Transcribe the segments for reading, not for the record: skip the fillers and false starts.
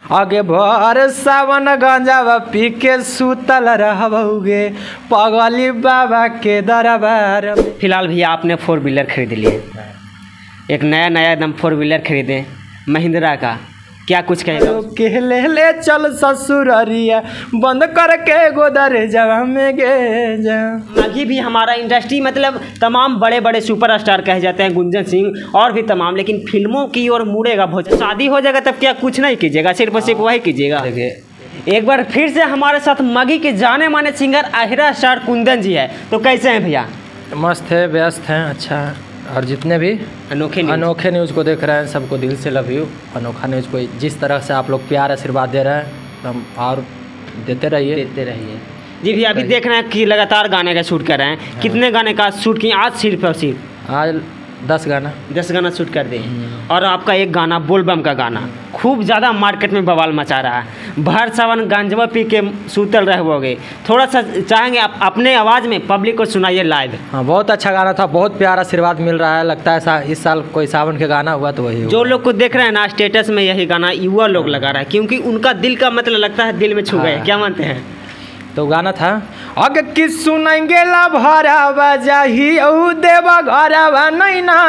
आगे भर सावन गंजावा पी के सुतल रहबोगे पगली बाबा के दरबार। फिलहाल भैया आपने 4 व्हीलर खरीद लिए, एक नया एकदम 4 व्हीलर खरीदे महिंद्रा का, क्या कुछ कहेगा? के ले चल ससुररिया बंद करके गोदरेजवा में गे जा। माघी भी हमारा इंडस्ट्री मतलब तमाम बड़े बड़े सुपरस्टार कहे जाते हैं, गुंजन सिंह और भी तमाम, लेकिन फिल्मों की ओर मुड़ेगा बहुत। शादी हो जाएगा तब क्या कुछ नहीं कीजिएगा, सिर्फ और सिर्फ वही कीजिएगा? एक बार फिर से हमारे साथ माघी के जाने माने सिंगर अहिरा स्टार कुंदन जी है, तो कैसे हैं भैया? मस्त है, व्यस्त हैं, अच्छा है। और जितने भी अनोखे न्यूज़ को देख रहे हैं सबको दिल से लव यू। अनोखा न्यूज़ को जिस तरह से आप लोग प्यार आशीर्वाद दे रहे हैं हम और देते रहिए जी भैया। अभी देख रहे हैं कि लगातार गाने का शूट कर रहे हैं। हाँ। कितने गाने का शूट किए आज? सिर्फ और सिर्फ आज 10 गाना शूट कर दिए। और आपका एक गाना बोलबम का गाना खूब ज़्यादा मार्केट में बवाल मचा रहा है। भर सावन गांजवा पी के सूतल रहोगे, थोड़ा सा चाहेंगे आप अपने आवाज़ में पब्लिक को सुनाइए लाइव। हाँ, बहुत अच्छा गाना था, बहुत प्यारा आशीर्वाद मिल रहा है। लगता है इस साल कोई सावन के गाना हुआ तो वही जो लोग को देख रहे हैं ना स्टेटस में यही गाना युवा लोग लगा रहा है, क्योंकि उनका दिल का मतलब लगता है दिल में छू गए। क्या मानते हैं? तो गाना था अग कि सुनेंगे ला भरा बजाही देवा घरवा नहीं ना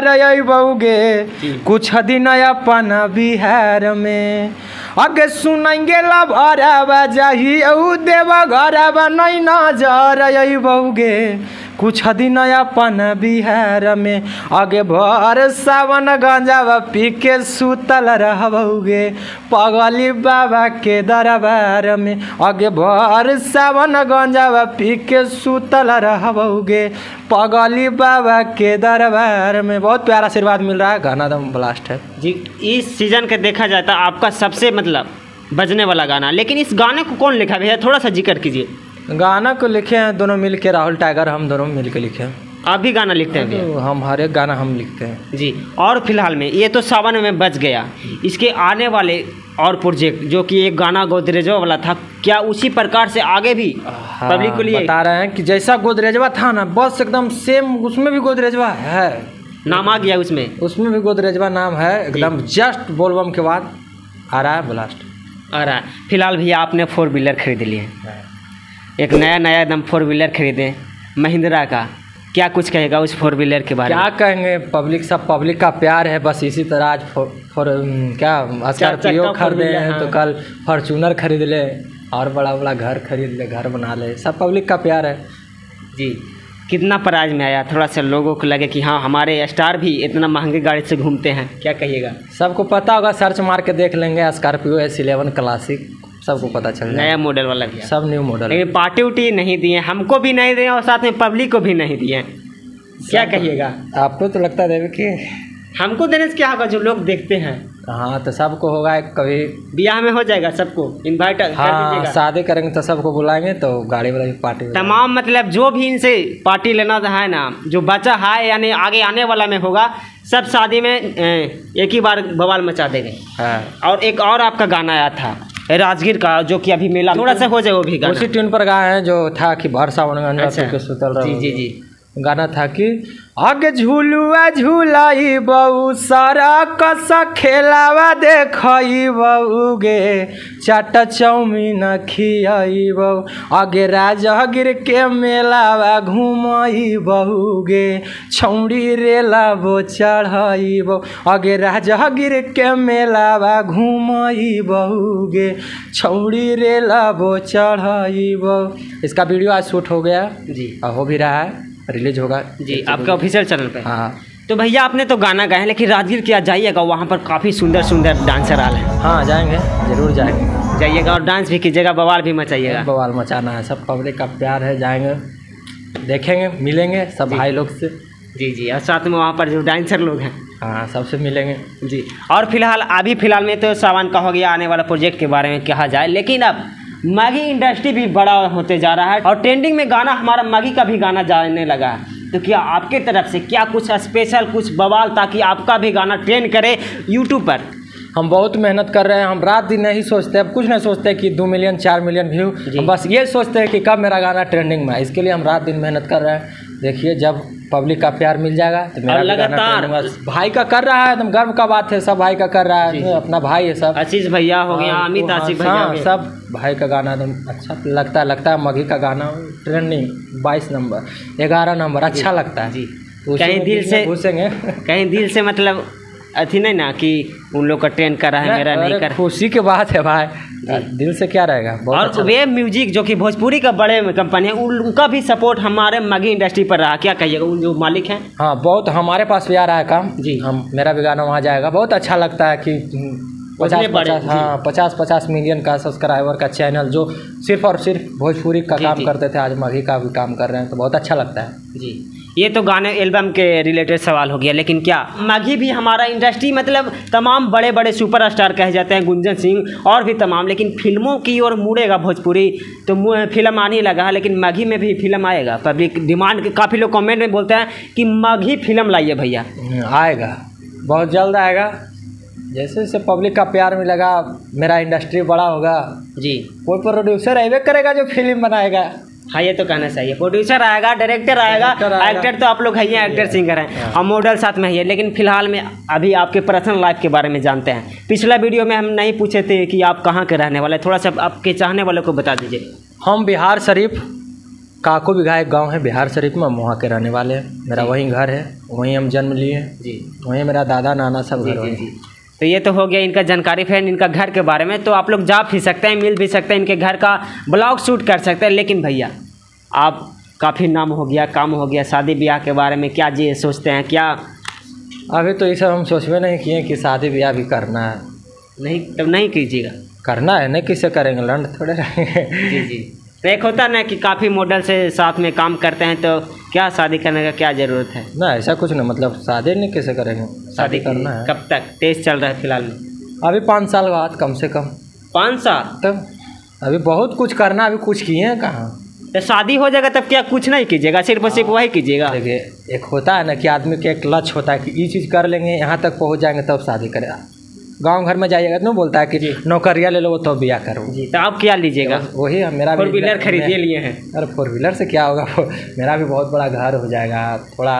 जरबोगे कुछ दिन अपन बिहार में। अगे सुनेंगे ला भरा बजाही देवा घरवा नहीं ना जरबोगे कुछ दिन अपन बिहार में। आगे भर सावन गंजावा पी के सुतल रहबोगे पगली बाबा के दरबार में। आगे भर सावन गंजावा पी के सुतल रहबोगे पगली बाबा के दरबार में। बहुत प्यारा आशीर्वाद मिल रहा है, गाना एकदम ब्लास्ट है जी। इस सीजन के देखा जाता है आपका सबसे मतलब बजने वाला गाना, लेकिन इस गाने को कौन लिखा भैया? थोड़ा सा जिक्र कीजिए। गाना को लिखे हैं दोनों मिल के, राहुल टाइगर हम दोनों मिल के लिखे हैं। आप भी गाना लिखते हैं? तो हम हर एक गाना हम लिखते हैं जी। और फिलहाल में ये तो सावन में बच गया, इसके आने वाले और प्रोजेक्ट जो कि एक गाना गोदरेजवा वाला था, क्या उसी प्रकार से आगे भी पब्लिक को लिए बता रहे हैं कि जैसा गोदरेजवा था ना बस एकदम सेम उसमें भी गोदरेजवा है, नाम आ गया उसमें भी गोदरेजवा नाम है एकदम। जस्ट बोलबम के बाद आ रहा है ब्लास्ट आ रहा है। फिलहाल भैया आपने 4 व्हीलर खरीद लिए, एक नया एकदम 4 व्हीलर खरीदे महिंद्रा का, क्या कुछ कहेगा उस 4 व्हीलर के बारे में? क्या कहेंगे, पब्लिक का प्यार है बस। इसी तरह आज स्कॉर्पियो खरीदे हैं तो कल फॉर्चूनर खरीद ले और बड़ा घर खरीद ले, घर बना ले। सब पब्लिक का प्यार है जी। कितना प्राइस में आया? थोड़ा सा लोगों को लगे कि हाँ हमारे स्टार भी इतना महंगी गाड़ी से घूमते हैं, क्या कहिएगा? सबको पता होगा, सर्च मार के देख लेंगे। स्कॉर्पियो S11 क्लासिक सबको पता चल जाएगा। नया मॉडल वाला भी सब न्यू मॉडल। लेकिन पार्टी उटी नहीं दिए, हमको भी नहीं दिए और साथ में पब्लिक को भी नहीं दिए, क्या कहिएगा? आपको तो लगता है कि हमको देने से क्या होगा? जो लोग देखते हैं। हाँ तो सबको होगा, कभी ब्याह में हो जाएगा सबको इनवाइट कर दीजिएगा। शादी करेंगे तो सबको बुलाएंगे, तो गाड़ी वाला भी पार्टी तमाम मतलब जो भी इनसे पार्टी लेना है ना, जो बच्चा है यानी आगे आने वाला में होगा, सब शादी में एक ही बार बवाल मचा देंगे। और एक और आपका गाना आया था राजगीर का, जो कि अभी मेला थोड़ा सा हो जाए, वो भी गाना उसी ट्यून पर गाए हैं जो था कि भर सावन जी गाना था कि आगे झूलुआ झूलाई बहू सारा कसा खेलावा देखई बहूगे चाट चौमीन खियाई बहू आगे राजगीर के मेलावा घूमई बहूगे छौड़ी रेला वो चढ़ई बहू आगे राजगीर के मेलावा घूमई बहूगे छौड़ी रेला वो चढ़ई बहू। इसका वीडियो आज शूट हो गया जी, हो भी रहा है, रिलीज होगा जी आपका ऑफिशियल चैनल पे। हाँ तो भैया आपने तो गाना गाए हैं, लेकिन राजगीर क्या जाइएगा, वहाँ पर काफ़ी सुंदर डांसर आल है। हाँ जाएंगे, जरूर जाएंगे, जाइएगा और डांस भी कीजिएगा, बवाल भी मचाइएगा। बवाल मचाना है, सब पब्लिक का प्यार है, जाएंगे देखेंगे, मिलेंगे सब भाई लोग से। जी और साथ में वहाँ पर जो डांसर लोग हैं हाँ सबसे मिलेंगे जी। और फिलहाल में तो सावन का हो गया, आने वाला प्रोजेक्ट के बारे में कहा जाए, लेकिन अब माघी इंडस्ट्री भी बड़ा होते जा रहा है और ट्रेंडिंग में गाना हमारा माघी का भी गाना जाने लगा है। तो क्या आपके तरफ से क्या कुछ स्पेशल कुछ बवाल ताकि आपका भी गाना ट्रेंड करे यूट्यूब पर? हम बहुत मेहनत कर रहे हैं, हम रात दिन नहीं सोचते, अब कुछ नहीं सोचते कि 2 मिलियन 4 मिलियन व्यू, हम बस ये सोचते हैं कि कब मेरा गाना ट्रेंडिंग में है। इसके लिए हम रात दिन मेहनत कर रहे हैं। देखिए जब पब्लिक का प्यार मिल जाएगा तो मेरा भी गाना लगातार ट्रेंडिंग होगा। भाई का कर रहा है, एकदम गर्व का बात है, सब भाई का कर रहा है, अपना भाई है सब। आशीष भैया हो गया, अमित आशीष भैया हो गए। सब भाई का गाना एकदम अच्छा लगता है। मघी का गाना ट्रेंडिंग 22 नंबर 11 नंबर अच्छा लगता है जी। तो कहीं दिल से घुसेंगे कहीं दिल से मतलब अथी नहीं ना कि उन लोग का ट्रेंड कर रहा है, मेरा नहीं कर। खुशी की बात है भाई, दिल से क्या रहेगा। बहुत और अच्छा वेब म्यूजिक जो कि भोजपुरी का बड़े कंपनी है, उनका भी सपोर्ट हमारे मघी इंडस्ट्री पर रहा, क्या कहिएगा उन जो मालिक हैं। हाँ बहुत हमारे पास भी आ रहा है काम जी। हम मेरा भी गाना वहाँ जाएगा। बहुत अच्छा लगता है कि 50 मिलियन का सब्सक्राइबर का चैनल जो सिर्फ और सिर्फ भोजपुरी का काम करते थे, आज मघी का भी काम कर रहे हैं, तो बहुत अच्छा लगता है जी। ये तो गाने एल्बम के रिलेटेड सवाल हो गया, लेकिन क्या मघी भी हमारा इंडस्ट्री मतलब तमाम बड़े बड़े सुपरस्टार कहे जाते हैं, गुंजन सिंह और भी तमाम, लेकिन फिल्मों की ओर मुड़ेगा भोजपुरी तो फिल्म आने लगा है, लेकिन मघी में भी फिल्म आएगा। पब्लिक डिमांड, काफ़ी लोग कमेंट में बोलते हैं कि मघी फिल्म लाइए भैया। आएगा, बहुत जल्द आएगा। जैसे जैसे पब्लिक का प्यार मिलेगा, मेरा इंडस्ट्री बड़ा होगा जी, कोई प्रोड्यूसर आएगा करेगा जो फिल्म बनाएगा। हाँ ये तो कहना चाहिए, प्रोड्यूसर आएगा, डायरेक्टर आएगा, एक्टर तो आप लोग है ही, एक्टर सिंगर हैं और मॉडल साथ में ही है। लेकिन फिलहाल में अभी आपके पर्सनल लाइफ के बारे में जानते हैं। पिछला वीडियो में हम नहीं पूछे थे कि आप कहाँ के रहने वाले, थोड़ा सा आपके चाहने वालों को बता दीजिए। हम बिहार शरीफ काको बिघा एक गाँव है बिहार शरीफ में, हम वहाँ के रहने वाले हैं। मेरा वहीं घर है, वहीं हम जन्म लिए जी, वहीं मेरा दादा नाना सब घर वहीं। तो ये तो हो गया इनका जानकारी फैन इनका घर के बारे में। तो आप लोग जा भी सकते हैं, मिल भी सकते हैं, इनके घर का ब्लॉग शूट कर सकते हैं। लेकिन भैया आप काफ़ी नाम हो गया, काम हो गया, शादी ब्याह के बारे में क्या जी सोचते हैं क्या? अभी तो ये सब हम सोचबे नहीं किए कि शादी ब्याह भी करना है। नहीं तब नहीं कीजिएगा, करना है, नहीं किससे करेंगे, लंड थोड़े रहेंगे। जी जी। तो एक होता ना कि काफ़ी मॉडल से साथ में काम करते हैं, तो क्या शादी करने का क्या ज़रूरत है? ना ऐसा कुछ नहीं, मतलब शादी नहीं कैसे करेंगे, शादी करना है। कब तक तेज चल रहा है फिलहाल में? अभी 5 साल बाद कम से कम। 5 साल? तब अभी बहुत कुछ करना, अभी कुछ किए हैं कहाँ। तो शादी हो जाएगा तब क्या कुछ नहीं कीजिएगा, सिर्फ और सिर्फ वही कीजिएगा? देखिए एक होता है ना कि आदमी के एक लक्ष्य होता है कि ये चीज़ कर लेंगे, यहाँ तक पहुँच जाएंगे तब शादी करेगा। गांव घर में जाइएगा तो बोलता है कि नौकरिया ले लो वो तो ब्याह करो जी। तो आप क्या लीजिएगा? वही मेरा 4 व्हीलर खरीदिए लिए हैं। अरे 4 व्हीलर से क्या होगा, मेरा भी बहुत बड़ा घर हो जाएगा, थोड़ा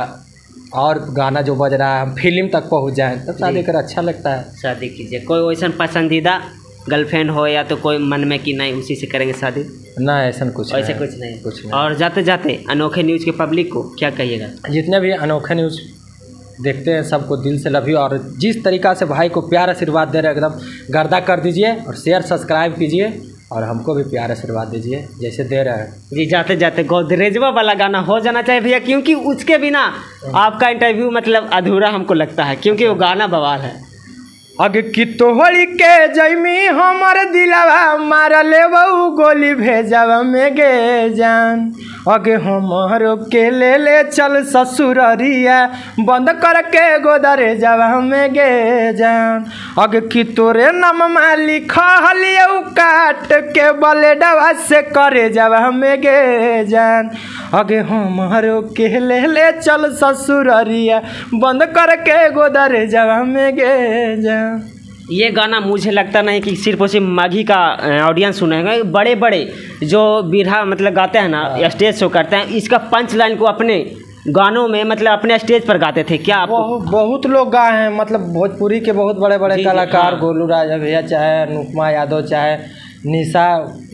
और गाना जो बज रहा है हम फिल्म तक पहुंच जाए तब शादी कर अच्छा लगता है। शादी कीजिए, कोई वैसा पसंदीदा गर्लफ्रेंड हो या तो कोई मन में कि नहीं उसी से करेंगे शादी? ना ऐसा कुछ ऐसे नहीं, कुछ नहीं। और जाते जाते अनोखे न्यूज़ के पब्लिक को क्या कहिएगा? जितने भी अनोखे न्यूज़ देखते हैं सबको दिल से लव यू, और जिस तरीक़ा से भाई को प्यार आशीर्वाद दे रहे हैं एकदम गर्दा कर दीजिए, और शेयर सब्सक्राइब कीजिए और हमको भी प्यार आशीर्वाद दीजिए जैसे दे रहे हैं जी। जाते जाते गोदरेजवा वाला गाना हो जाना चाहिए भैया, क्योंकि उसके बिना आपका इंटरव्यू मतलब अधूरा हमको लगता है, क्योंकि वो गाना बवाल है। अगे कि तोहरी के जैमी हमर दिलवा मार लेबऊ गोली भेजवा में गे जान, अगे हमरो के ले चल ससुररिया बंद करके गोदरे जवा में गे जान, अगे कि तोरे नाम में लिखलियौ काट के बलेडवा से करे जवा में गे जान, अगे हमरो के ले चल ससुररिया बंद करके गोदरे जवा में गे जान। ये गाना मुझे लगता नहीं कि सिर्फ और सिर्फ मघी का ऑडियंस सुनेगा, बड़े बड़े जो बिरहा मतलब गाते हैं ना, स्टेज शो करते हैं, इसका पंच लाइन को अपने गानों में मतलब अपने स्टेज पर गाते थे। क्या बहुत लोग गाए हैं, मतलब भोजपुरी के बहुत बड़े बड़े कलाकार, हाँ। गोलू राजा भैया, चाहे अनुपमा यादव, चाहे निशा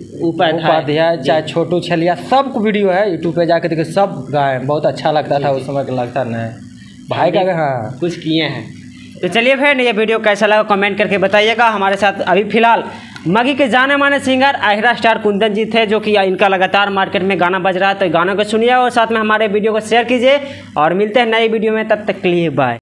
उपाध्याय, चाहे छोटू छलिया, सब वीडियो है यूट्यूब पे जाके देखिए, सब गाए, बहुत अच्छा लगता था उस समय, लगता नहीं भाई का। हाँ कुछ किए हैं। तो चलिए फिर ये वीडियो कैसा लगा कमेंट करके बताइएगा। हमारे साथ अभी फिलहाल मघी के जाने माने सिंगर आहिरा स्टार कुंदन जी थे, जो कि इनका लगातार मार्केट में गाना बज रहा है, तो गानों को सुनिए और साथ में हमारे वीडियो को शेयर कीजिए और मिलते हैं नई वीडियो में, तब तक के लिए बाय।